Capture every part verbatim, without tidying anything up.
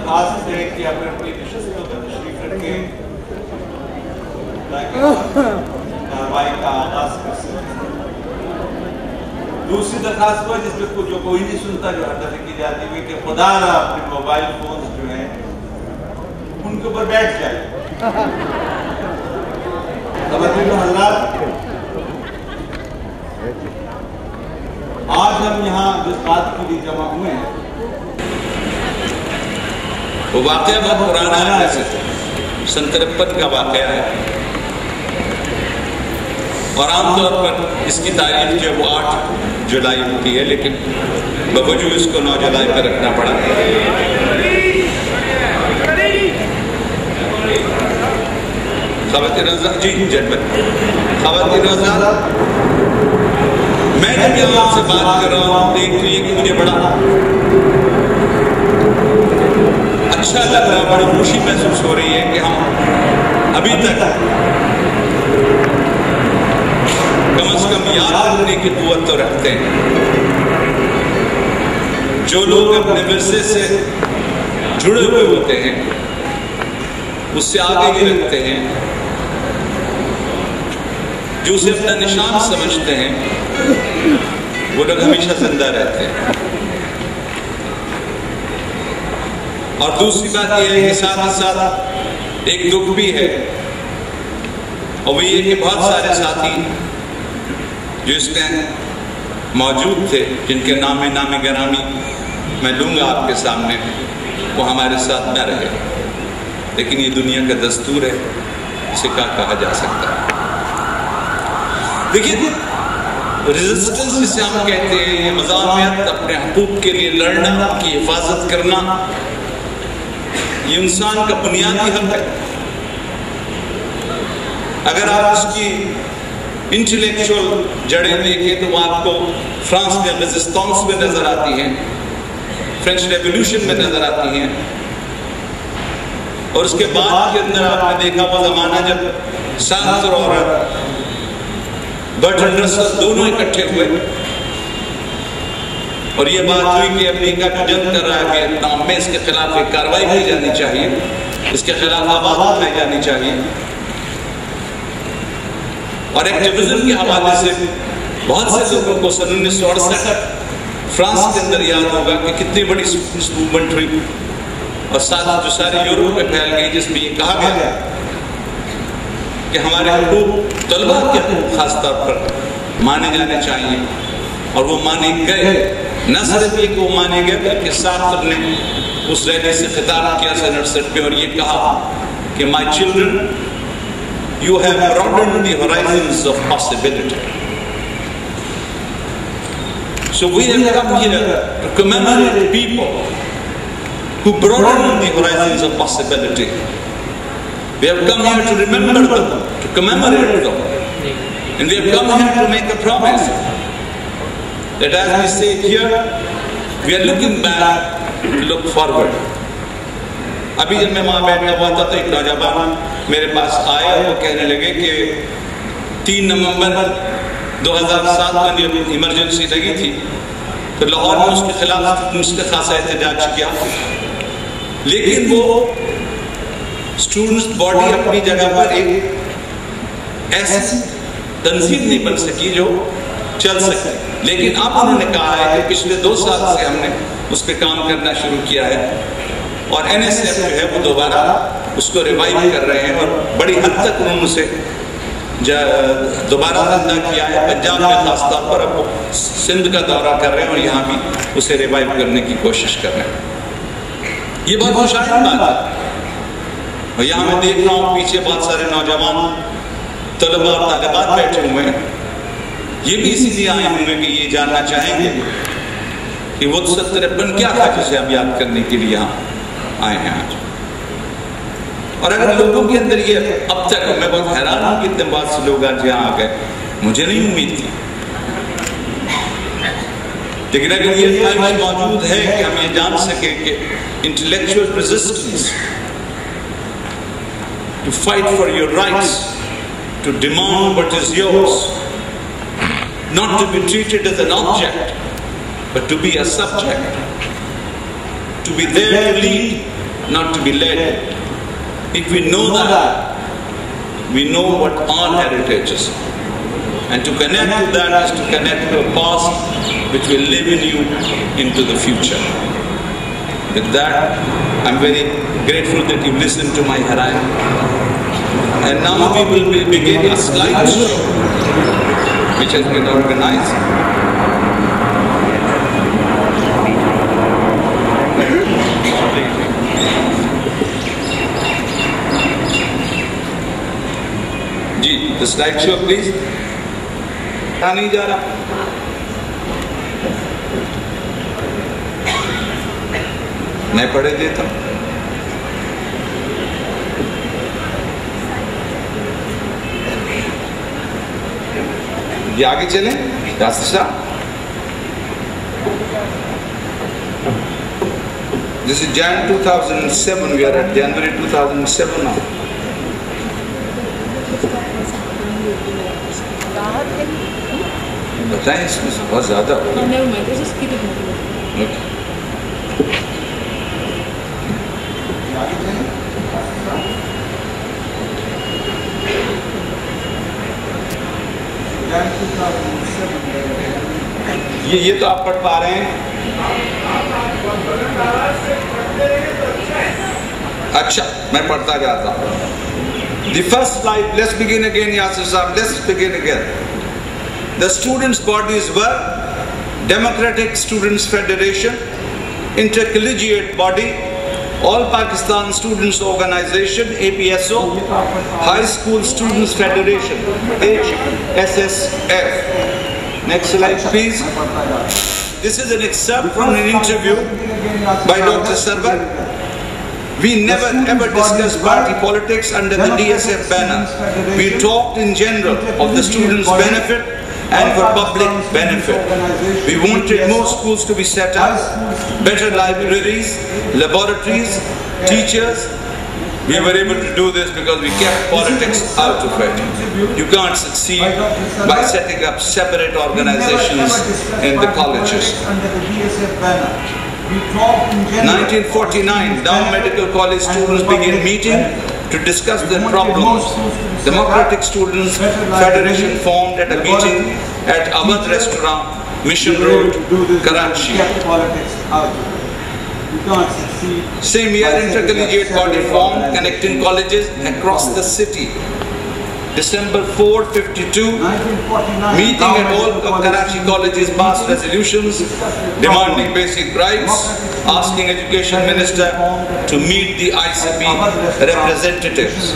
दरख्वास्त है कि अपने अपनी नशस्त पर तशरीफ रखें ताकि कार्रवाई का आगाज कर सकें। दूसरी दरख्वास्त हुआ जिसमें कुछ जो कोई नहीं सुनता, जो हर दफे की जाती है कि खुदा ना अपने मोबाइल फोन जो है उनके ऊपर बैठ जाए। ख़वातीन व हज़रात, आज हम यहाँ जिस बात के लिए जमा हुए हैं वो वाकया बहुत पुराना है, सन तिरपन का वाकया है और आमतौर पर इसकी तारीख जो वो आठ जुलाई होती है, लेकिन बावजूद इसको नौ जुलाई पर रखना पड़ा। ख़वातीन जी जनमत ख़वातीन मैं जब यहाँ आपसे बात कर रहा हूँ देख रही कि मुझे बड़ा अच्छा लग रहा है, बड़ी खुशी महसूस हो रही है कि हम अभी तक कम से कम याद करने की कुव्वत तो रखते हैं। जो लोग अपने विरसे से जुड़े हुए होते हैं उससे आगे ही रखते हैं, जो उसे अपना निशान समझते हैं वो लोग हमेशा जिंदा रहते हैं। और दूसरी बात यह है कि साथ ही साथ एक दुख भी है, और वो ये कि बहुत सारे साथी जो इस टाइम मौजूद थे, जिनके नाम नाम गरामी मैं लूंगा आपके सामने, वो हमारे साथ न रहे। लेकिन ये दुनिया का दस्तूर है, इसे क्या कहा जा सकता है। देखिए, रेजिस्टेंस जिसे हम कहते हैं, ये मज़ामियत, अपने हकूक़ के लिए लड़ना, की हिफाजत करना, ये इंसान का बुनियादी हक है। अगर आप उसकी इंटेलेक्चुअल जड़ें देखें तो वो आपको फ्रांस में रेजिस्टेंस में नजर आती हैं, फ्रेंच रेवोल्यूशन में नजर आती हैं, और उसके बाद के अंदर आपने देखा वो जमाना जब सार्त्र और बर्ट्रैंड रसल दोनों इकट्ठे हुए और ये बात हुई कि अमेरिका को जंग कर रहा है वियतनाम में, इसके खिलाफ एक कार्रवाई की जानी चाहिए, इसके खिलाफ आवाज उठाई जानी चाहिए। और एक्टिविज्म के हवाले से बहुत से लोगों को सन उन्नीस सौ अड़सठ फ्रांस के अंदर याद होगा कि कितनी बड़ी मूवमेंट हुई और साथ जो सारे यूरोप में फैल गई, जिसमें ये कहा गया कि हमारे हुकूक तलबा के हुकूक खास तौर पर माने जाने चाहिए, और वो माने गए। न सिर्फ ये कि वो माने गए बल्कि साथ ने उस रैली से खिताब किया सन अड़सठ में और ये कहा कि my children, you have broadened the horizons of possibility. So we have come here to commemorate people who broaden the horizons of possibility. We have come here to remember them, to commemorate them. And we have come here to make a promise that as we say here, we are looking back to look forward. अभी जब मैं वहाँ बैठा हुआ था तो एक नौजवान मेरे पास आए और वो कहने लगे कि तीन नवंबर दो हज़ार सात में जब इमरजेंसी लगी थी तो लाहौर में उसके खिलाफ मुझसे खासा एहतजाज किया, लेकिन वो स्टूडेंट्स बॉडी अपनी जगह पर एक ऐसी तंजीम नहीं बन सकी जो चल सके। लेकिन अब उन्होंने कहा है कि पिछले दो साल से हमने उस पर काम करना शुरू किया है और एन एस एफ जो है वो दोबारा उसको रिवाइव कर रहे हैं और बड़ी हद तक उन्होंने उसे दोबारा जिंदा किया है। पंजाब में खासतौर पर अब सिंध का दौरा कर रहे हैं और यहाँ भी उसे रिवाइव करने की कोशिश कर रहे हैं। ये बहुत खुशहाल बात है। और यहाँ मैं देख रहा हूँ पीछे बहुत सारे नौजवान तलबा और तालिबात बैठे हुए हैं। ये भी इसीलिए आए होंगे कि ये जानना चाहेंगे कि वो तिरपन क्या था जिसे हम याद करने के लिए यहाँ आए हैं आज। और अगर लोगों के अंदर ये अब तक, मैं बहुत हैरान हूँ कि इतने बहुत से लोग आज यहाँ आ गए, मुझे नहीं उम्मीद थी, लेकिन अगर ये ख्वाहिश मौजूद है कि हम ये जान सके कि intellectual resistance to fight for your rights, to demand what is yours, not to be treated as an object but to be a subject, to be there to lead not to be led. If we know that, we know what our heritage is. And to connect to that is to connect to a past which will live in you into the future. With that, I'm very grateful that you listened to my harangue. And now we will be begin a slideshow which has been organized. Ji, the slideshow please. कहाँ नहीं जा रहा? मैं पढ़े देता हूँ। ये आगे चलें? रास्ता? This is Jan two thousand seven. We are at January two thousand seven now. बताएं इसमें बहुत ज़्यादा हो गया। ये ये तो आप पढ़ पा रहे हैं। अच्छा, मैं पढ़ता जाता हूँ। The first slide. Let's begin again, Yasir Saab. Let's begin again. The students' bodies were Democratic Students Federation, Inter-Collegiate Body, All Pakistan Students Organization, A P S O, High School Students Federation, H S S F. Next slide, please. This is an excerpt from an interview by Doctor Sarwar. We never ever discussed party politics under the D S F banner. We talked in general of the students' benefit and for public benefit. We wanted more schools to be set up, better libraries, laboratories, teachers. We were able to do this because we kept politics out of it. You can't succeed by setting up separate organizations in the colleges. nineteen forty-nine, Dow Medical College students began meeting to discuss their problems. Democratic Students Federation formed at a meeting at Awadh Restaurant, Mission Road, Karachi. Same year, Inter-Collegiate Body formed, connecting colleges across the city. December fourth, fifty-two, meeting at all of Karachi colleges passed resolutions demanding basic rights, asking Education Minister to meet the I C P representatives.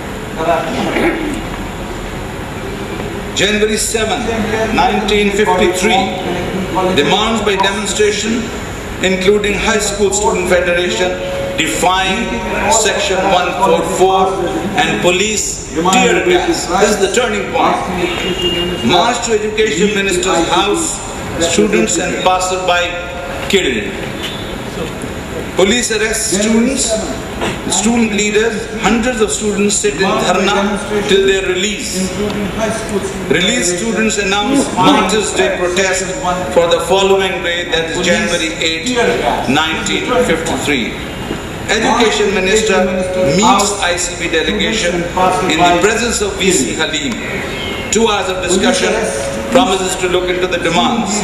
January seventh, nineteen fifty-three, demands by demonstration including High School Student Federation defying Section one forty-four and police tear gas. This is the turning point. March to Education Minister's house, students and passerby killed. Police arrest students, student leaders, hundreds of students sit in dharna till their release. Released students announce Martyrs' Day protest for the following day, that is January eighth, nineteen fifty-three. Education Minister meets I C B delegation in the presence of V C Halim. Two hours of discussion, promises to look into the demands.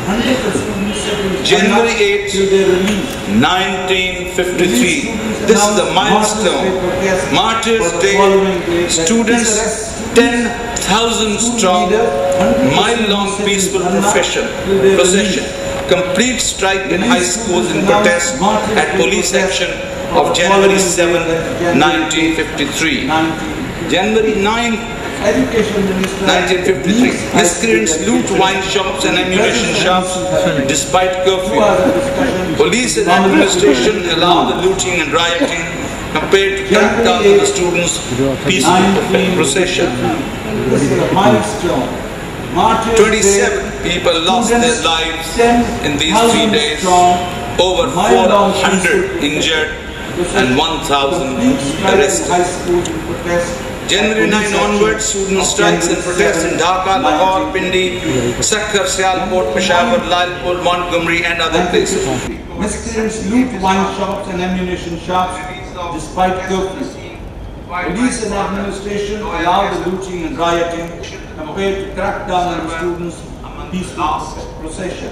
January eighth, nineteen fifty-three. This is a milestone. Martyrs' Day. Students, ten thousand strong, mile-long peaceful procession. Procession. Complete strike in high schools in protest at police action of January seventh, nineteen fifty-three. January ninth, nineteen fifty-three. Miscreants loot wine shops and ammunition shops despite curfew. Police and administration allow the looting and rioting compared to crack down on the students' peaceful procession. twenty-seven people lost their lives in these three days, over four hundred injured and one thousand arrested. January ninth onwards, student strikes and protests in Dhaka, Lahore, Pindi, Sakhawat, Sialkot, Peshawar, Lalpur, Montgomery and other places. Miscreants loot wine shops and ammunition shops despite curfew. Police and administration allow the looting and rioting compared to crack down on the students' peaceful procession.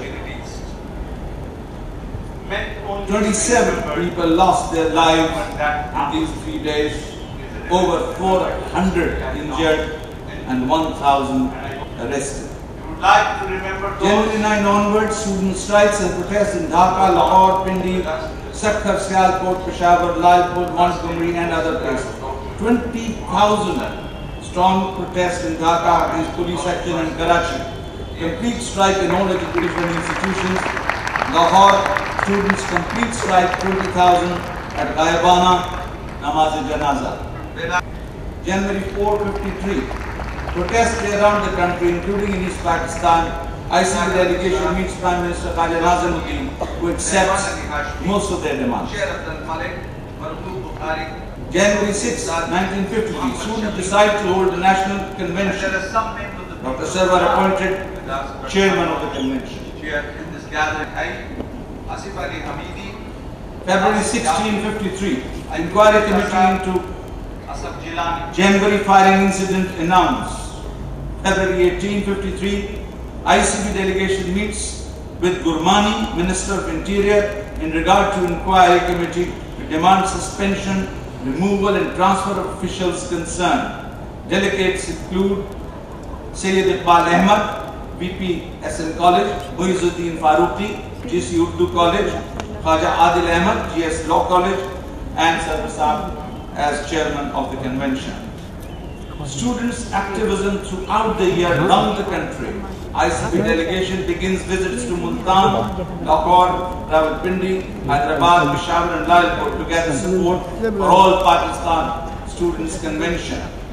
twenty-seven people lost their lives in these three days, over four hundred injured and one thousand arrested. January ninth onwards, student strikes and protests in Dhaka, Lahore, Pindi, Sakhawat, Sialkot, Peshawar, Lalpur, Montgomery and other places. twenty thousand strong protests in Dhaka against police action in Karachi. Complete strike in all educational institutions. Lahore, students complete strike twenty thousand at Gayabana, Namaz-e-Janaza. January fourth fifty-three. Protests around the country, including in East Pakistan. I C B delegation meets Prime Minister Nazimuddin, who accepts most of their demands. January sixth nineteen fifty-three. Students decide to hold a national convention. Doctor Sarwar appointed chairman of the convention. February sixteenth fifty-three. Inquiry committee into January firing incident announced. February eighteenth fifty-three. I C B delegation meets with Gurmani, Minister of Interior, in regard to inquiry committee to demand suspension, removal and transfer of officials concerned. Delegates include Sayyid Iqbal Ahmad, V P S N College, Muizzuddin Farooqi, G C Urdu College, Khaja Adil Ahmad, G S Law College, and Sarwar Saab as chairman of the convention. Students' activism throughout the year around the country. I C B delegation begins visits to Multan, Lahore, Rawalpindi, Hyderabad, Peshawar and Lalpur to gather support for all Pakistan Students' Convention.